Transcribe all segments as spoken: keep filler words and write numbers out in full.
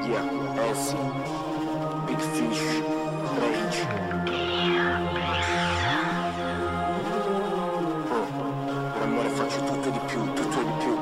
Yeah, Elsie, Big Fish, Rage. Oh, per amore faccio tutto e di più, tutto e di più.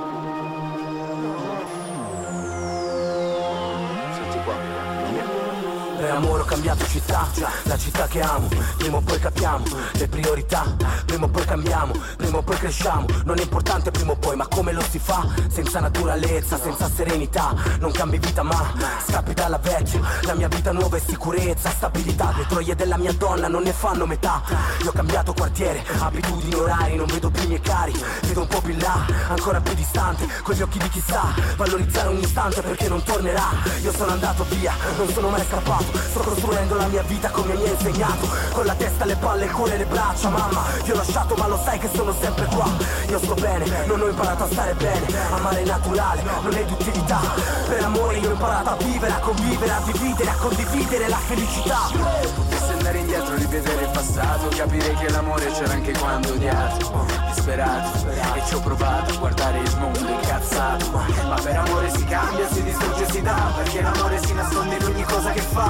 Senti qua, yeah. Per amore ho cambiato città, la città che amo. Prima o poi capiamo le priorità, prima o poi cambiamo, prima o poi cresciamo. Non è importante prima o poi, ma come lo si fa? Senza naturalezza, senza serenità. Non cambi vita ma scappi dalla vecchia. La mia vita nuova è sicurezza, stabilità. Le troie della mia donna non ne fanno metà. Io ho cambiato quartiere, abitudini, orari. Non vedo più i miei cari, vedo un po' più in là, ancora più distante, con gli occhi di chissà. Valorizzare ogni istante perché non tornerà. Io sono andato via, non sono mai scappato. Sto costruendo la mia vita come mi hai insegnato, con la testa, le palle, il cuore e le braccia. Mamma, ti ho lasciato ma lo sai che sono sempre qua. Io sto bene, non ho imparato a stare bene. Amare è naturale, non è di utilità. Per amore io ho imparato a vivere, a convivere, a dividere, a condividere la felicità. Potessi andare indietro, rivedere il passato, capire che l'amore c'era anche quando odiato, disperato, e ci ho provato a guardare il mondo incazzato. Ma per amore si cambia, si distrugge, si dà, perché l'amore si nasconde in ogni cosa che fai.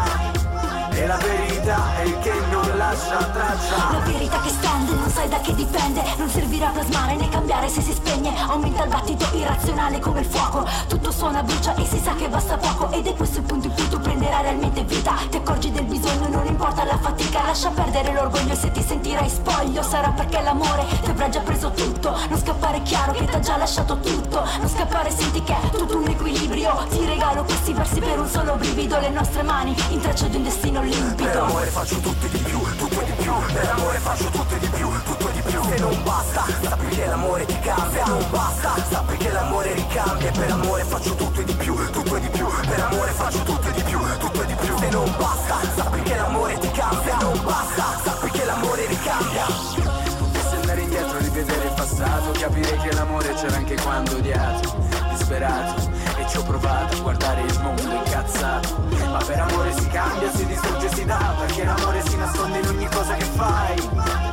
E la verità è il che non lascia traccia. La verità che stende, non sai da che dipende. Non servirà plasmare né cambiare se si spegne. Aumenta il battito irrazionale come il fuoco. Tutto suona, brucia e si sa che basta poco. Ed è questo il punto in cui tu prenderai realmente vita. Ti accorgi del bisogno, non importa la fatica. Lascia perdere l'orgoglio e se ti sentirai spoglio sarà perché l'amore ti avrà già preso tutto. Non scappare, chiaro che t'ha già lasciato tutto. Non scappare, senti che è tutto un equilibrio. Ti regalo questi versi per un solo brivido. Le nostre mani intreccio di un destino limpido. Per amore faccio tutto e di più, tutto e di più. Per amore faccio tutto e di più, tutto e di più. Se non basta, sappi che l'amore ti cambia. Se non basta, sappi che l'amore ricambia. Per amore faccio tutto e di più, tutto e di più. Per amore faccio tutto e di più, tutto e di più. Se non basta, sappi che l'amore ti cambia. Se non basta, sappi che l'amore ricambia. Potessi andare indietro, rivedere il passato, capire che l'amore c'era anche quando odiato, disperato, e ci ho provato a guardare il mondo incazzato. Ma per amore si cambia, si distrugge, si dà, perché l'amore si nasconde in ogni cosa che fai.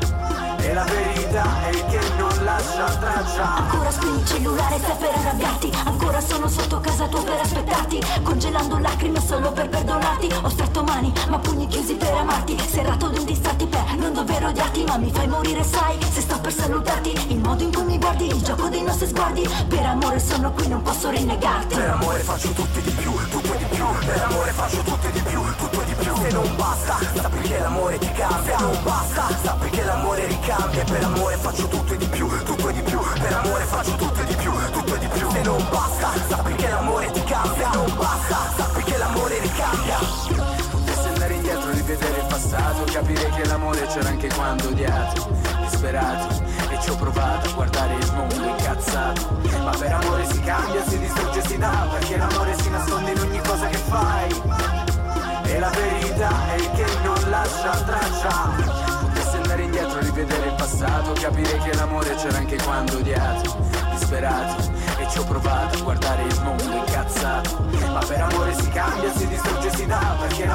E la verità è il che non lascia traccia. Ancora spegni il cellulare, stai per arrabbiarti. Ancora sono sotto casa tua per aspettarti, congelando lacrime solo per perdonarti. Ho stretto mani, ma pugni chiusi per amarti. Serrato d'un distratti per non dover odiarti. Ma mi fai morire, sai, se sto per salutarti. Il modo in cui mi guardi, il gioco dei nostri sguardi. Per amore sono qui, non posso rinnegarti. Per amore faccio tutto e di più, tutto e di più. Per amore faccio tutto e di più, tutto e di più. Se non basta, sappi che l'amore ti cambia. Se non basta, sappi che l'amore ricambia. Per amore faccio tutto e di più, tutto e di più. Per amore faccio tutto e di più, tutto e di più. Se non basta, sappi che l'amore ti cambia. Se non basta, sappi che l'amore ricambia. Potessi andare indietro, rivedere il passato, capire che l'amore c'era anche quando odiato, disperato, e ci ho provato a guardare il mondo incazzato. Ma per amore si cambia, si distrugge, si dà, perché l'amore si nasconde in ogni cosa che fai. E la verità è il che non lascia traccia. Potessi andare indietro, rivedere il passato, capire che l'amore c'era anche quando odiato, disperato, e ci ho provato a guardare il mondo incazzato. Ma per amore si cambia, si distrugge, si dà, perché